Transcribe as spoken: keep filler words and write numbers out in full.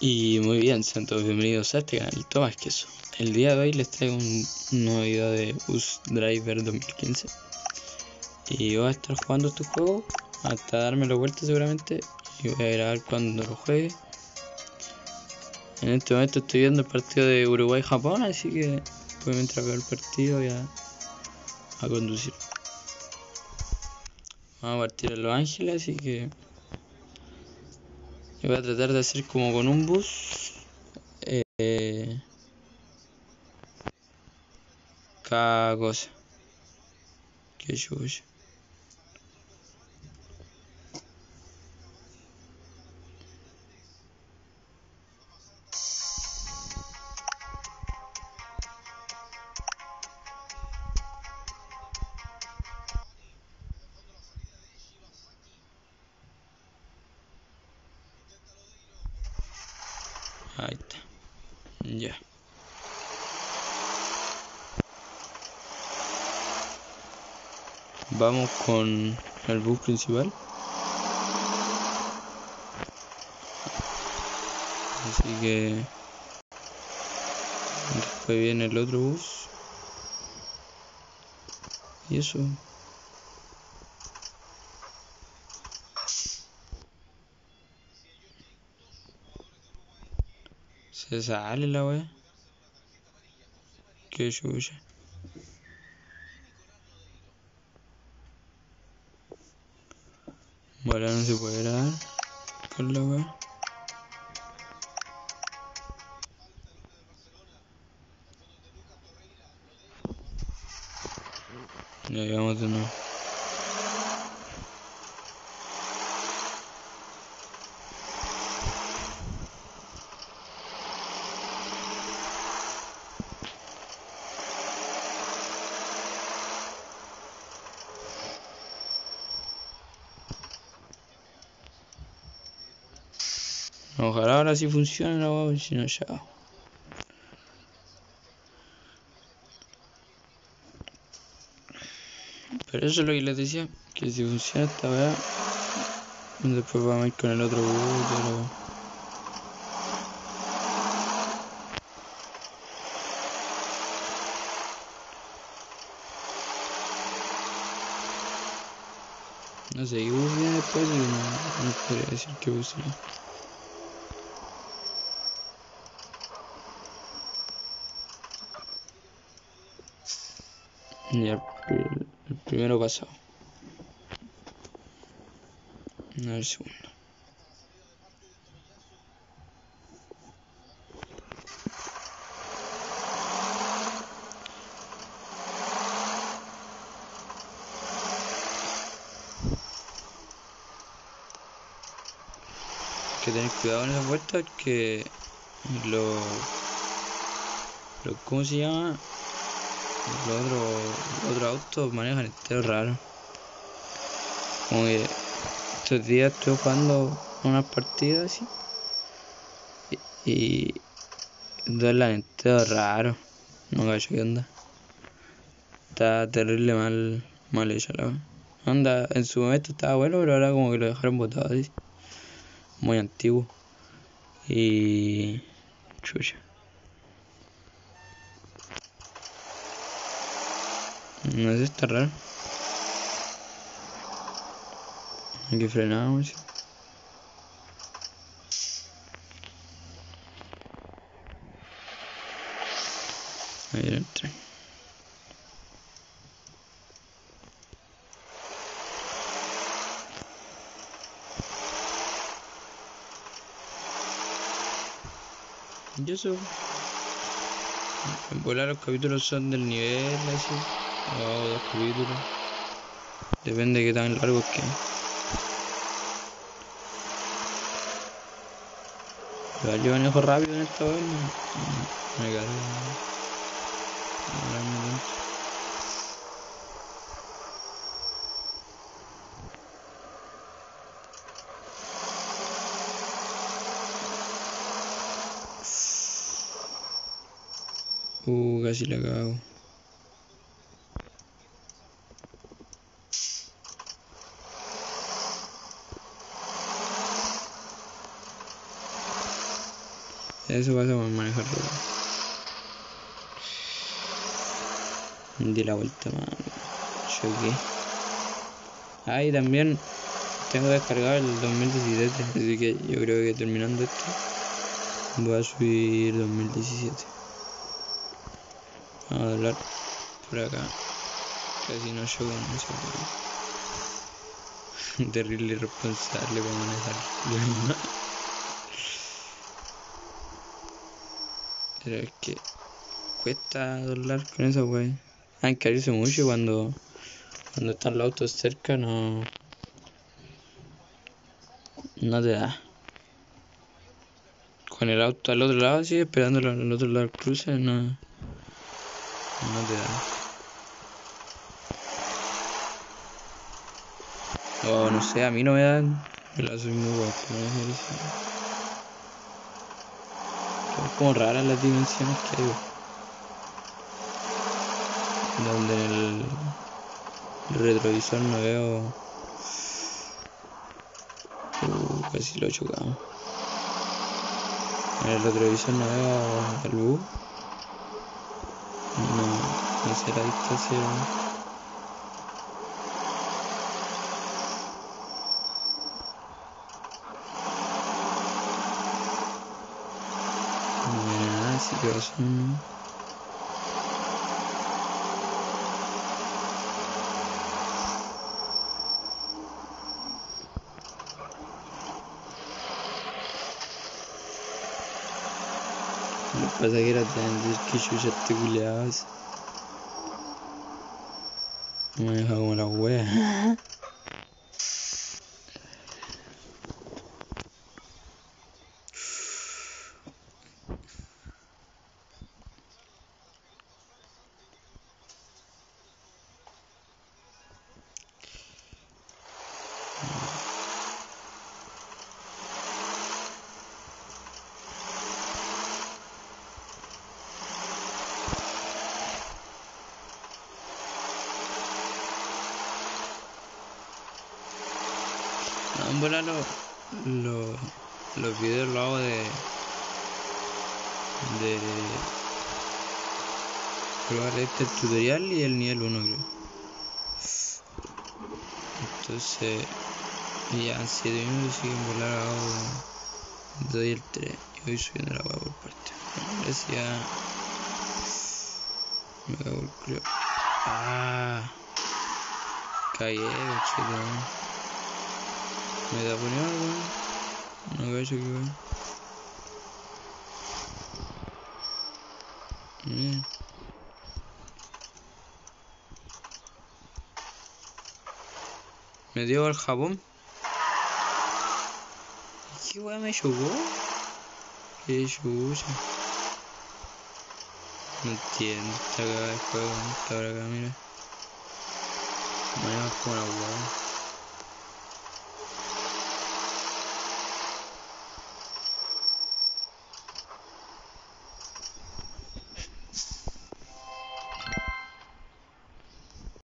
Y muy bien, sean todos bienvenidos a este canal Tomás Queso. El día de hoy les traigo un, un nuevo video de Bus Driver dos mil quince. Y voy a estar jugando este juego hasta darme la vuelta seguramente. Y voy a grabar cuando lo juegue. En este momento estoy viendo el partido de Uruguay-Japón, así que pues mientras veo el partido voy a, a conducir. Vamos a partir a Los Ángeles, así que voy a tratar de hacer como con un bus. Eh, cada cosa. Que chucha. Ahí está. Ya. Vamos con el bus principal. Así que después viene el otro bus. Y eso. Se sale la wea. Qué chucha. Bueno, no se puede grabar con la wea. Ya llegamos de nuevo. Ojalá ahora sí funcione la wea, si no ya. Pero eso es lo que les decía, que si funciona esta wea, después vamos a ir con el otro bus, pero... No sé qué bus viene después, y no, no podría decir qué bus viene. Ya, el, el primero pasado. No, el segundo. Hay que tener cuidado en las vueltas, que los... Lo, ¿cómo se llama? Los otros los otros autos manejan enteros raros. Como que estos días estoy jugando unas partidas así y, y duelen enteros raros. No cacho qué onda. Está terrible mal, mal hecha la wea. Onda, en su momento estaba bueno, pero ahora como que lo dejaron botado así. Muy antiguo. Y... chucha. No sé, está raro. Hay que frenar, así. Ahí viene el tren. Y eso. En volar los capítulos son del nivel así. O dos capítulos. Depende de qué tan largos queden. Pero yo manejo rápido en esta wea. Me cargo. No me tanto. Uh, casi la cago. Eso pasa por manejar ropa. Di la vuelta, mano. Choqué. Ah, y también tengo descargado el dos mil diecisiete, así que yo creo que terminando esto voy a subir dos mil diecisiete. Vamos a hablar por acá. Casi no choco con eso. Terrible irresponsable para manejar. Pero es que cuesta doblar con esa wey. Hay que abrirse mucho cuando cuando están los autos cerca no no te da. Con el auto al otro lado así, esperándolo al otro lado del cruce, no no te da. O no sé, a mí no me dan. Yo la soy muy guapo, no sé. Es como raras las dimensiones que hay. Donde en el retrovisor no veo. Uh, casi lo chocamos. En el retrovisor no veo el bus. No, no sé la distancia. No, sí que son. Los pasajeros te van a decir que chucha este culiao es. Me deja como la wea. No, en volar lo, lo, los videos lo hago de de probar este tutorial y el nivel uno creo. Entonces ya en siete minutos siguen volar hago doy el tres y voy subiendo la agua por parte. Decía me cago el culo. Ah, cagué, cochito. Me da por algo, no cacho que voy. Bien. Me dio al Japón. ¿Qué weá me chocó? Qué chucha. No entiendo esta cagada de juego. Esta hora acá, mira. Me va como la weá.